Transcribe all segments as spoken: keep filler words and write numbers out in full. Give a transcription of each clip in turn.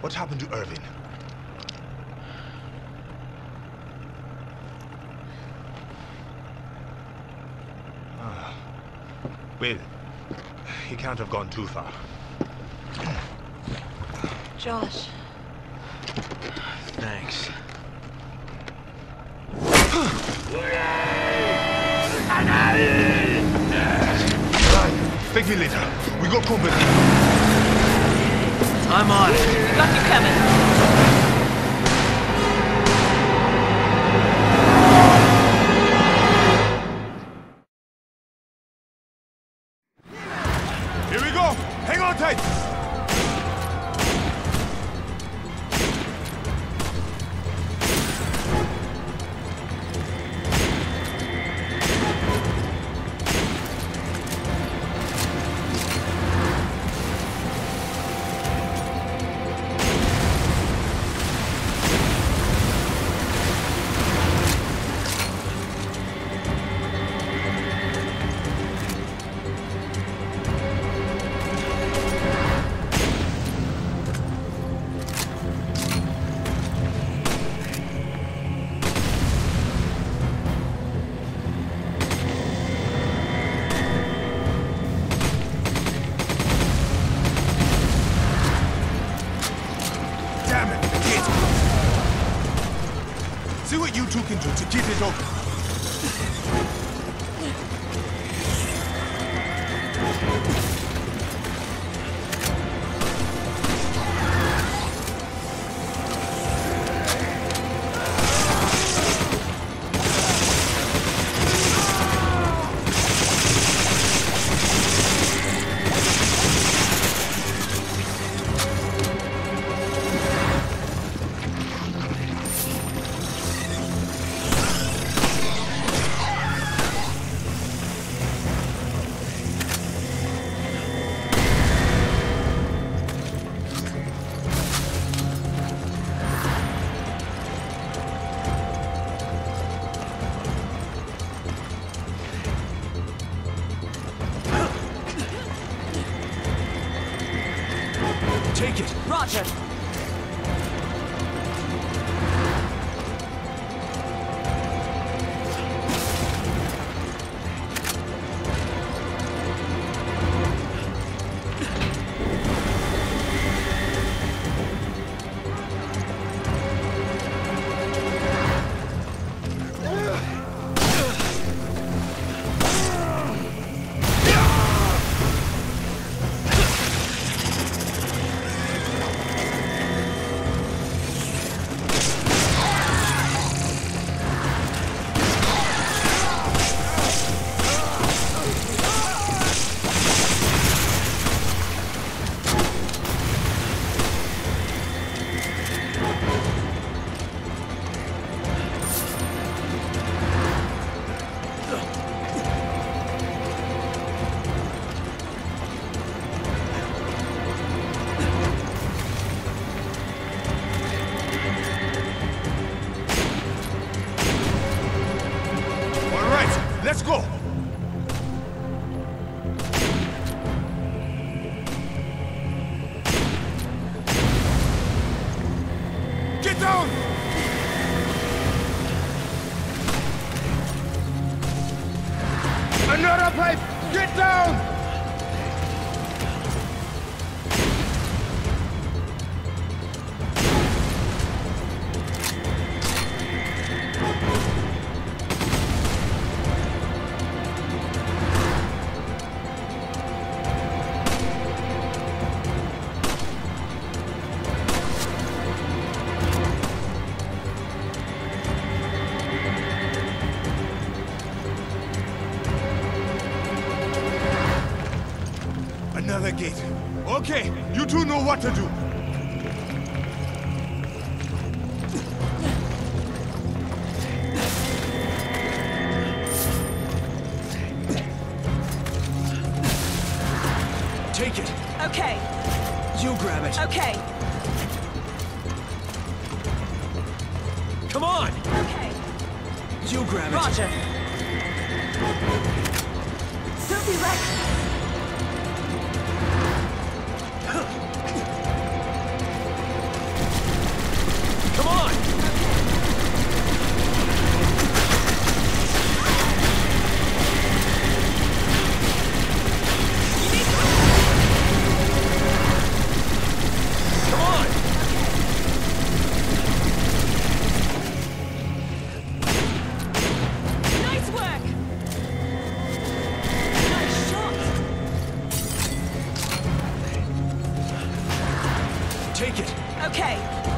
What happened to Irving? Ah. Well, he can't have gone too far. Josh. Thanks. Thank you later. We got company. I'm on it. We got you, Kevin. Here we go! Hang on tight! See what you two can do to keep it open. Take it. Roger. Let's go! Get down! Another pipe! Get down! Another gate. Okay, you two know what to do. Take it. Okay. You grab it. Okay. Come on. Okay. You grab it. Roger. Don't be reckless. Okay.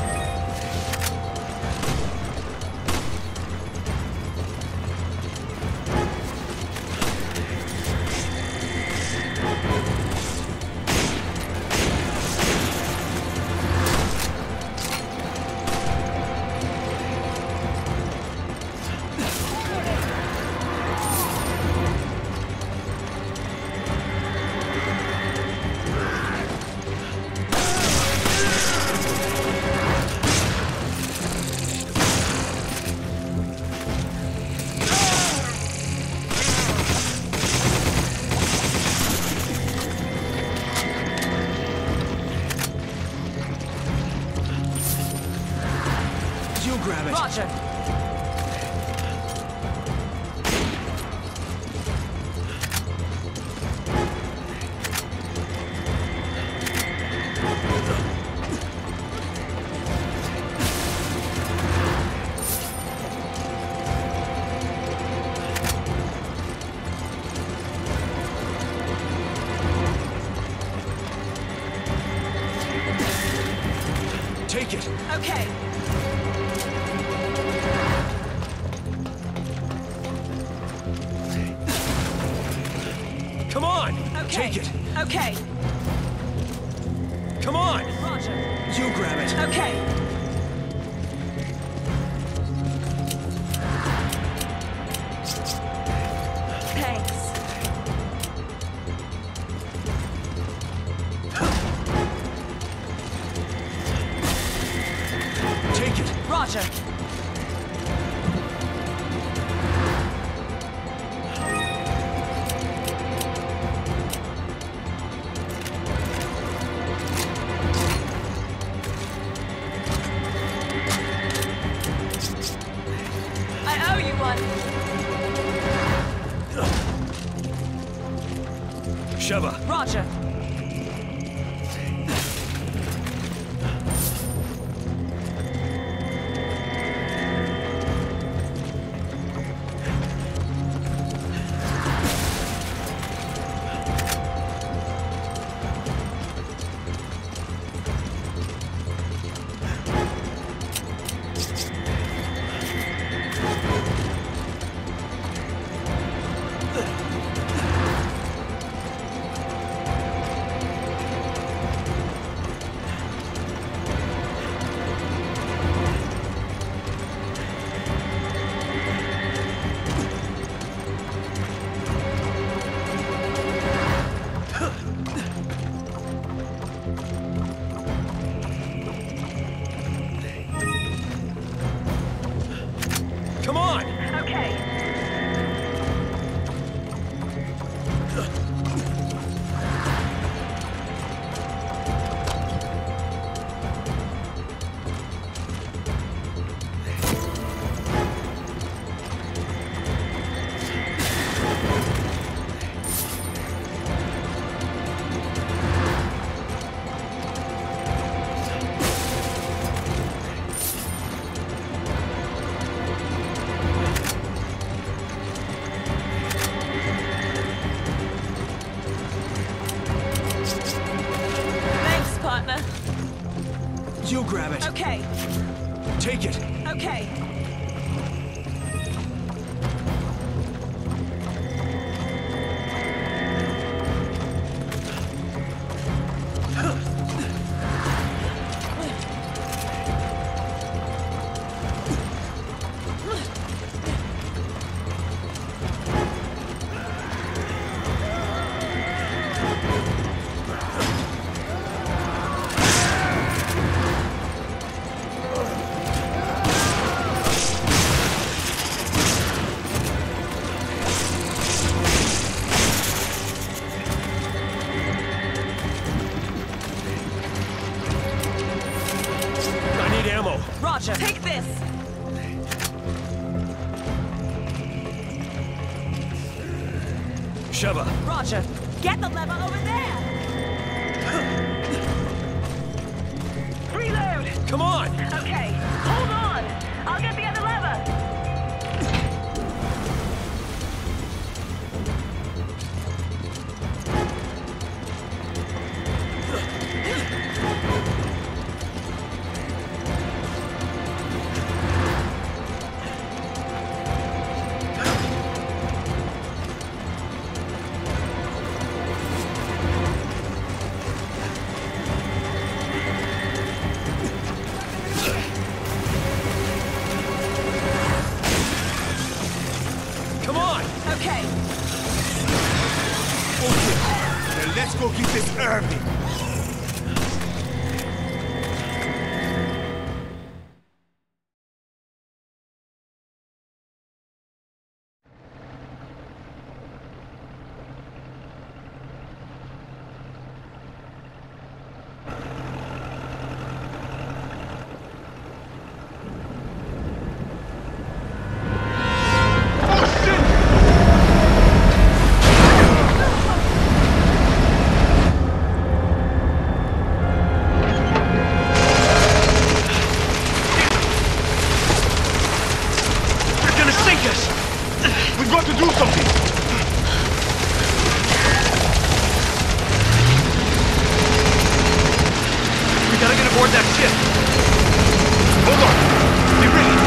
You grab it. Roger. Take it. Okay. Come on. Okay. Take it. Okay. Come on. Roger. You grab it. Okay. Thanks. Take it. Roger. I owe you one. Sheva. Roger. Come on. Okay. Thanks, partner. You grab it. Okay. Take it. Okay. I need ammo. Roger. Take this. Sheva. Roger. Get the lever over there. Reload. Come on. Okay. Hold on. I'll get the other lever. Let's go get this Irving. We've got to do something! We gotta get aboard that ship! Hold on! Be ready!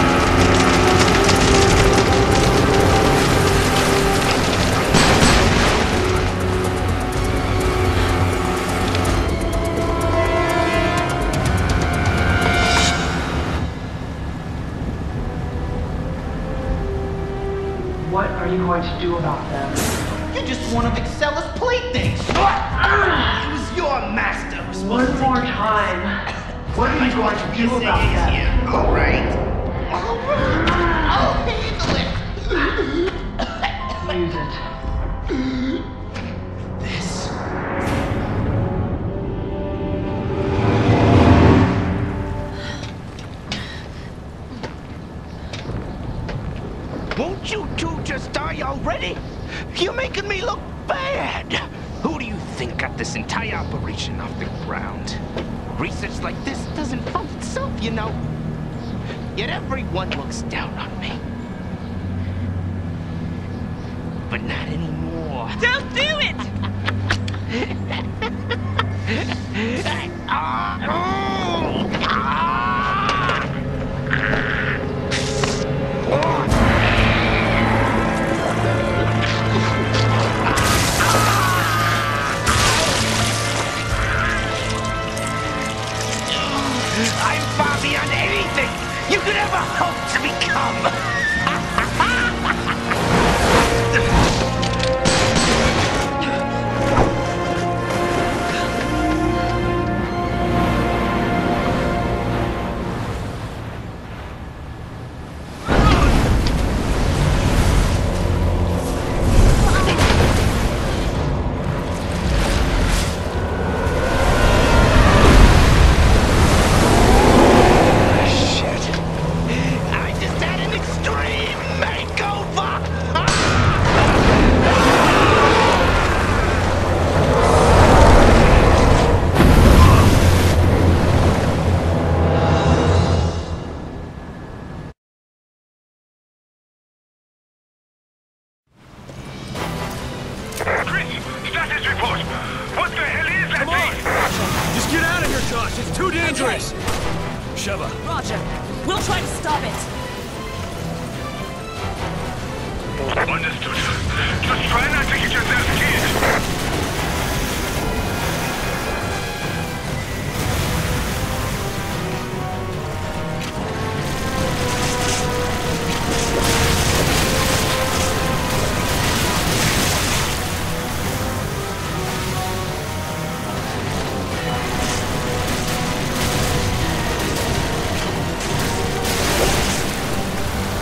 What are you going to do about them? You're just one of Excella's playthings! It was your master who was supposed to One take more care of time. What are you going to do about this. them? Here. All right. All right. I'll handle it. Use it. This. Won't you two just die already? You're making me look bad. Who do you think got this entire operation off the ground? Research like this doesn't fund itself, you know. Yet everyone looks down on me. But not anymore. Don't do it! Ah, oh, ah. Oh. I'm far beyond anything you could ever hope to become! Status report! What the hell is that Come on! thing? Just get out of here, Josh! It's too dangerous! Sheva. Roger. We'll try to stop it. Understood. Just try not to get yourself killed.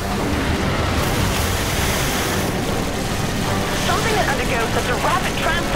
Something that undergoes such a rapid transfer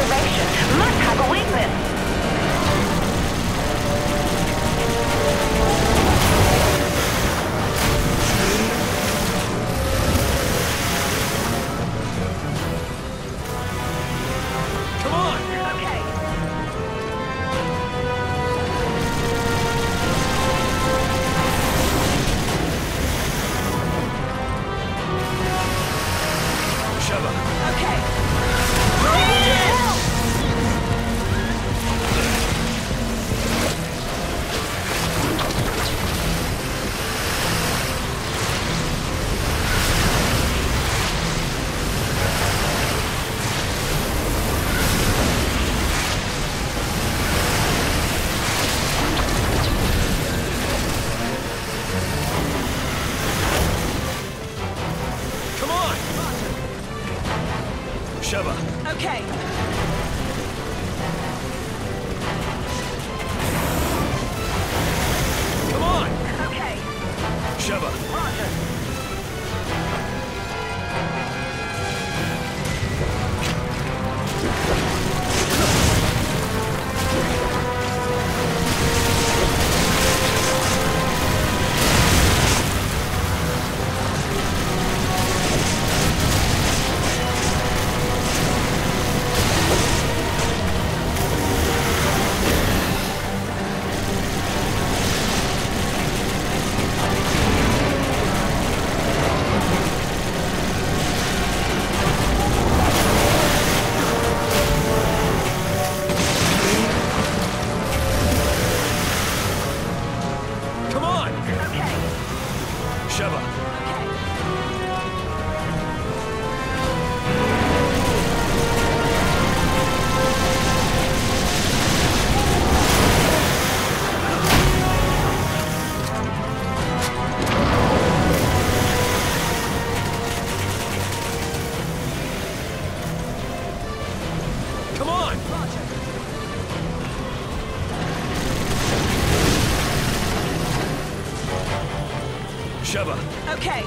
Sheva. Okay.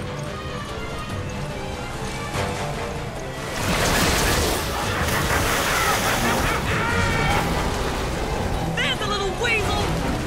There's a little weasel!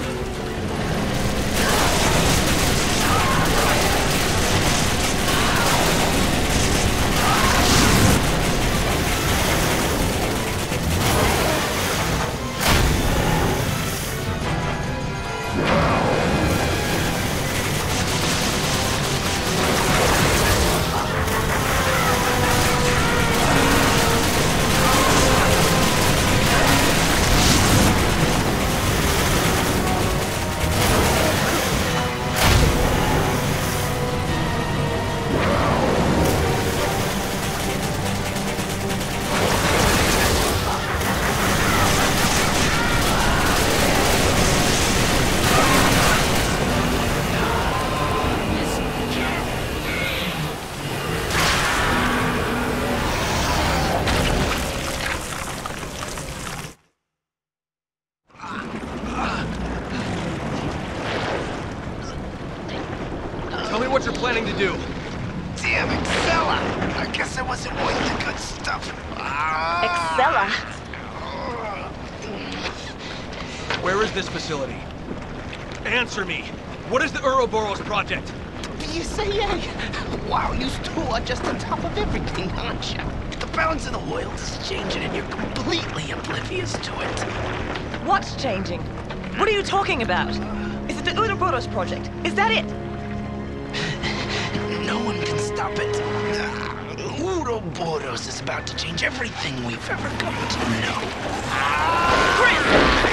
Tell me what you're planning to do. Damn it, fella! I guess I wasn't worth the good stuff. Excella. Where is this facility? Answer me. What is the Ouroboros project? You say, yeah. Wow, you two are just on top of everything, aren't you? The balance of the world is changing and you're completely oblivious to it. What's changing? What are you talking about? Is it the Ouroboros project? Is that it? No one can stop it. Uh, Ouroboros is about to change everything we've ever come to know. Chris!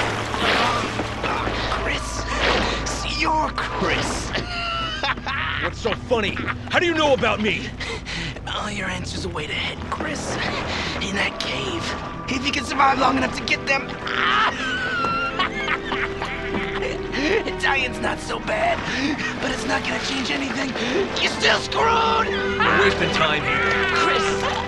Uh, Chris? See, you're Chris. What's so funny? How do you know about me? All your answers are way ahead, Chris. In that cave. If you can survive long enough to get them... Italian's not so bad, but it's not gonna change anything. You're still screwed! We're wasting time here. Chris!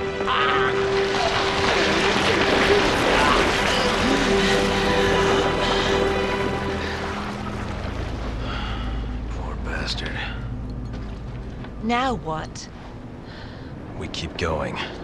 Poor bastard. Now what? We keep going.